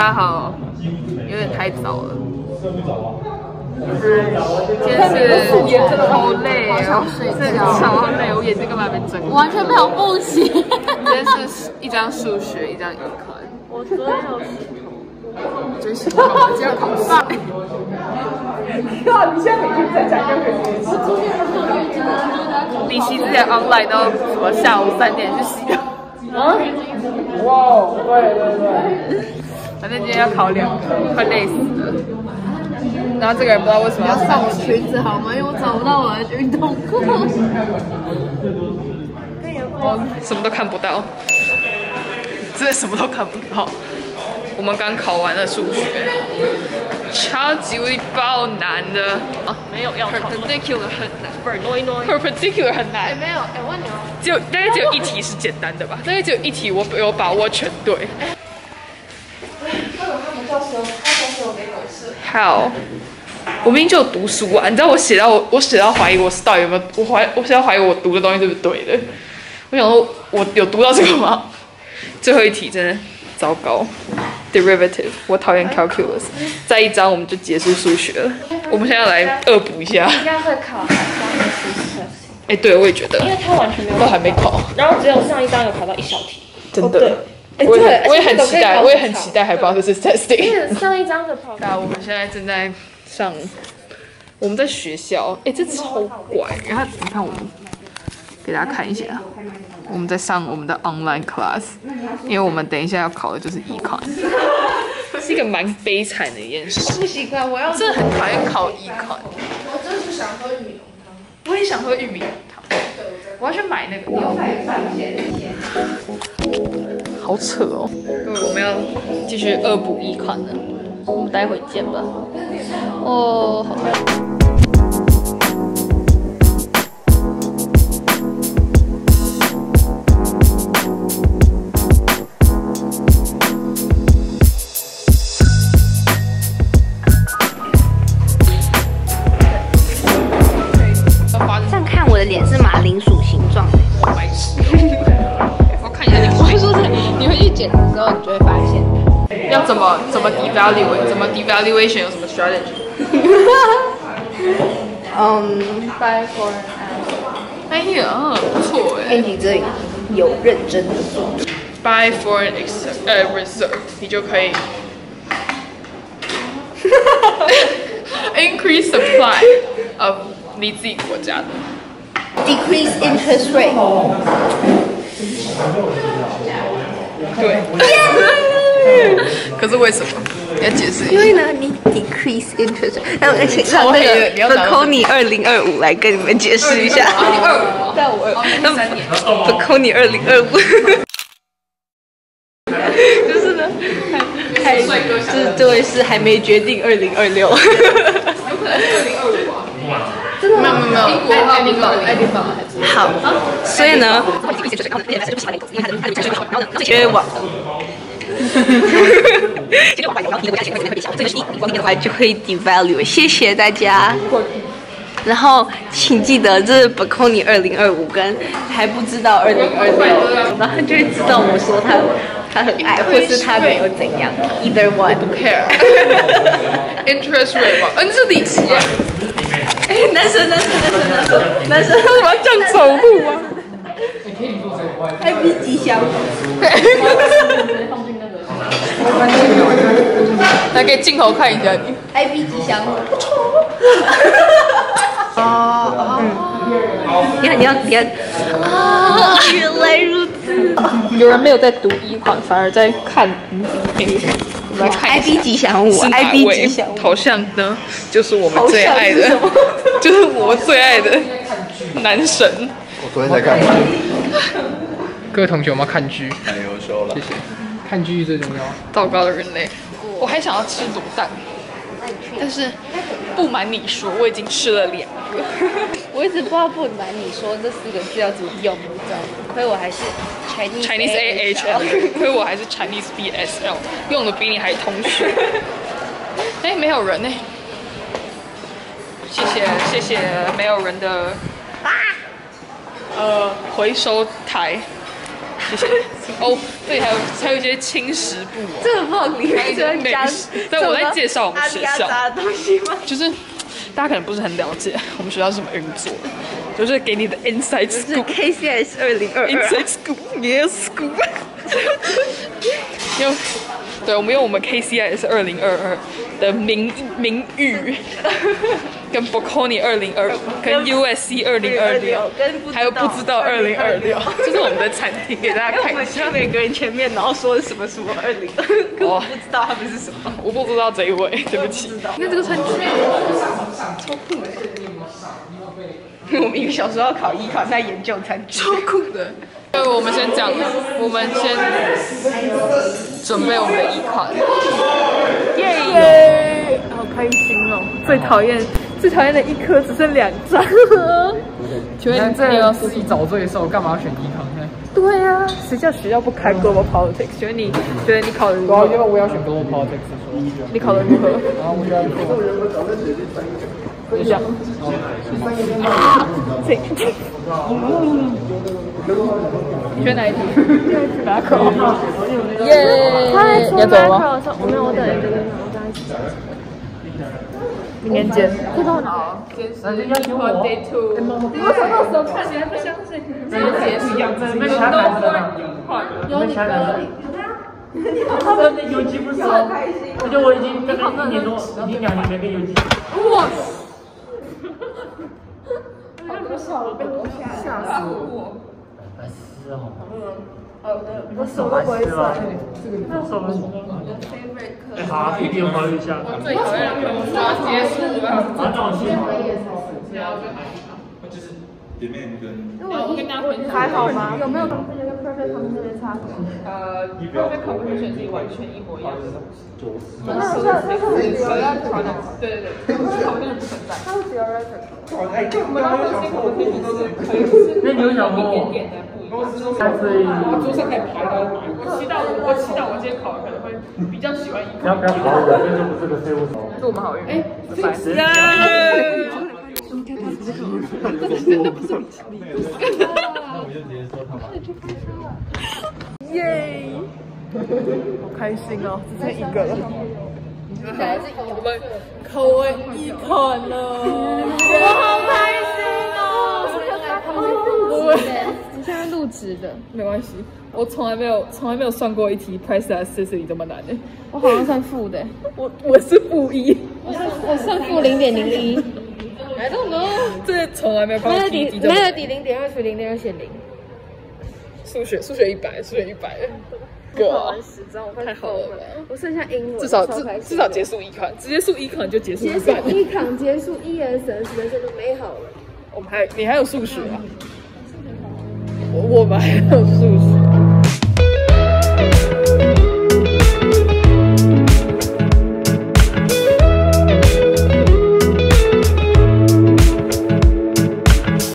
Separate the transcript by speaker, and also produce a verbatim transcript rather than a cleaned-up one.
Speaker 1: 家好，有点太早了。今天是好累哦，真的超累，我眼睛根本还没睁。
Speaker 2: 完全没有复习。
Speaker 1: 今天是一张数学，一张 econ。
Speaker 2: 我昨天有洗头，
Speaker 1: 我最喜欢我今天考试。
Speaker 3: 靠！你现在每天在讲英语。
Speaker 2: 我昨天有月经啊，
Speaker 1: 李琦之前 online 到什么下午三点去洗头。
Speaker 3: 啊？哇，对对对。
Speaker 1: 反正今天要考两科，快累死了。然后这个人不知道为什么要
Speaker 2: 看我裙子好吗？因为我找不到我的运动裤。
Speaker 1: 我什么都看不到，真的什么都看不到。我们刚考完了数学，超级微爆难的啊！
Speaker 2: 没有要考
Speaker 1: perpendicular 很难
Speaker 2: ，perpendicular
Speaker 1: ，perpendicular 很难。
Speaker 2: 没有，哎，问你哦，
Speaker 1: 只有大概只有一题是简单的吧？大概只有一题我有把握全对。好，我明明就有读书啊！你知道我写到我我写到怀疑我是到底有没有我怀我写到怀疑我读的东西是不是对的。我想说，我有读到这个吗？最后一题真的糟糕 ，derivative， 我讨厌 calculus。再一章我们就结束数学了。我们现在来恶补一下。
Speaker 2: 应该会考海上的数学，
Speaker 1: 哎，对，我也觉得，
Speaker 2: 因为他完全没有，
Speaker 1: 都还没考，
Speaker 2: 然后只有上一章有考到一小题，
Speaker 1: 真的。我也很我也很期待，我也很期待，还不知道这是 testing。
Speaker 2: 因为上一章的考。
Speaker 1: 那我们现在正在上，我们在学校，哎，这超怪。然后你看我们，给大家看一下，我们在上我们的 online class， 因为我们等一下要考的就是 econ， 是一个蛮悲惨的一件事。
Speaker 2: 不习惯，我要
Speaker 1: 真的很讨厌考 econ。
Speaker 2: 我真是想喝玉米浓汤。
Speaker 1: 我也想喝玉米浓汤，我要去买那个。牛排饭好扯哦！各位，我们要继续恶补econ了，我们待会见吧。哦，好累。
Speaker 2: 这样看我的脸是马铃薯形状的。
Speaker 1: 白痴！我看一下你。
Speaker 2: 我是说，你会去剪的时候，你就会发现。
Speaker 1: 要怎么怎么 devaluate， 怎么 devaluation 有什么 strategy？
Speaker 2: 嗯 ，buy foreign asset。
Speaker 1: 哎呀，不错哎。
Speaker 2: 哎，你这里有认真的做。
Speaker 1: buy foreign ex 呃 reserve， 你就可以 increase supply of 你自己国家的。
Speaker 2: Decrease interest rate。
Speaker 1: 对。可是为什么？你要解释一下。
Speaker 2: 因为呢，你 decrease interest， 那我请让那个 Bocconi 二零二五来跟你们解释一下。
Speaker 1: 二零二五，
Speaker 2: 但我
Speaker 1: 那三年。
Speaker 2: Bocconi 二零二五，就是呢，还还这这位是还没决定二零二六。
Speaker 1: 有可能是二零二五啊。真的没有没有没有，英国爱丁堡爱丁堡还是
Speaker 2: 好，所以呢，因为网。就会 devalue， 谢谢大家。然后请记得，这是 Bocconi 二零二五跟还不知道二零二六，然后就会知道我说他他很爱，或是他没有怎样 ，either one
Speaker 1: 不 care。interest rate 吧，嗯，是利息。
Speaker 2: 哎，男生男生男生男生男生，
Speaker 1: 为什么要这样走路啊
Speaker 2: ？I B 吉祥。
Speaker 1: 来给镜头看一下你。
Speaker 2: I B 吉祥。不错。
Speaker 1: 啊，
Speaker 2: 嗯，你要你要你要啊！原来如此。
Speaker 1: 有人没有在读econ，反而在看。我们来看
Speaker 2: I B 吉祥物 ，I B 吉祥物。
Speaker 1: 头像呢，就是我们最爱的，就是我们最爱的男神。
Speaker 4: 我昨天才看完。
Speaker 3: 各位同学，我们要看剧。
Speaker 4: 哎，有收了。
Speaker 3: 谢谢。看剧最重要。
Speaker 1: 糟糕的人类，我还想要吃卤蛋，但是不瞒你说，我已经吃了两个。
Speaker 2: 我一直不知道不瞒你说这四个字要怎么用，你知道吗？亏我还是 Chinese
Speaker 1: Chinese A H L， 亏我还是 Chinese B S L， 用的比你还通顺。哎，没有人呢。谢谢谢谢，没有人的啊，呃，回收台。 谢谢。哦，对，还有还有一些轻食部哦，
Speaker 2: 这个放里面就
Speaker 1: 美
Speaker 2: 加
Speaker 1: 食。对，我在介绍我们学校
Speaker 2: 的东西吗？
Speaker 1: 就是大家可能不是很了解我们学校是怎么运作的，就是给你的 inside
Speaker 2: 是
Speaker 1: scoop。
Speaker 2: K C S 二零二二
Speaker 1: inside scoop，yes scoop。用，对，我们用我们 K C I S 二零二二的名名誉，跟 Bocconi 二零二五，跟 U S C 二零二六，还有不知道二零二六，这是我们的餐厅，给大家看一下。
Speaker 2: 每个人前面，然后说是什么什么二零，我不知道他们是什么。
Speaker 1: 我不知道这一位，对不起。你看这个餐具，超酷的。
Speaker 2: 我们一个小时要考艺考，在研究餐具，
Speaker 1: 超酷的。对，我们先讲，我们先准备我们的一款，耶！好开心哦！最讨厌最讨厌的一科只剩两张。请问你
Speaker 3: 这个自己找罪受，干嘛要选医康呢？
Speaker 1: 对啊，谁叫学校不开 Global Politics？请问你觉得你考的如何？
Speaker 3: 因为我要选 Global Politics，
Speaker 1: 你考的如何？
Speaker 3: 然后我要
Speaker 1: 等一下，你选哪一题？马可。耶！
Speaker 4: 他在
Speaker 1: 你要走了吗？
Speaker 4: 我没有，我等一个人，我跟他一起。
Speaker 1: 明天见。
Speaker 4: 这个我拿。
Speaker 3: 那就要求我。
Speaker 1: Day two。你为什么手看起来不相信？这个结束，
Speaker 3: 你们想哪个？
Speaker 4: 有你哥。
Speaker 5: 他们的游击不是哦，而且我已经大概一年多，已经两年没跟游击。
Speaker 1: 哇！
Speaker 4: 吓死我！
Speaker 5: 白痴哦！
Speaker 4: 我手都不会算。
Speaker 5: 那手都。哎，好，可以给我考虑一下。
Speaker 1: 最讨厌的科目要结束了。
Speaker 5: 啊，那我先。
Speaker 6: 就是里面跟
Speaker 1: 我跟大家分享
Speaker 4: 还好吗？有没有跟那个 perfect combination 差什么？
Speaker 1: 呃 ，perfect combination 是完全一模一样的东西。
Speaker 4: 那那那那很只有
Speaker 1: record， 对对对 perfect combination 不存在。
Speaker 4: 它是只有 record。
Speaker 1: 我们刚刚辛苦的天平是可以是
Speaker 5: 那你有想过？
Speaker 1: 一点点的不一样。
Speaker 5: 所以
Speaker 1: 我桌上可以排到哪？我期待我我期待我今天考的可能会比较喜欢一
Speaker 5: 不要不要考我，这就不是个废物手。
Speaker 1: 祝我们好运。哎，拜拜。耶！好开心哦，只剩一个了。我们考完一款了，我好开心哦！
Speaker 4: 你现在录直的，
Speaker 1: 没关系，我从来没有从来没有算过一题 price elasticity 这么难的。
Speaker 4: 我好像算负的，
Speaker 1: 我我是负一，
Speaker 4: 我算我算负零点零一。I don't know，
Speaker 1: 这从来没有看过题题这么难。
Speaker 4: 没有抵零点二除零点二写零。
Speaker 1: 数学数学一百，数学一百。
Speaker 4: 我考完十张，我快
Speaker 1: 太好了吧！
Speaker 4: 我剩下英文，
Speaker 1: 至少至至少结束一款，直接数一款就结束一
Speaker 4: 结束
Speaker 1: 半。
Speaker 4: 一款结束 E S S 人生都美好了。
Speaker 1: 我们还你还有数学啊？我我们还有数学。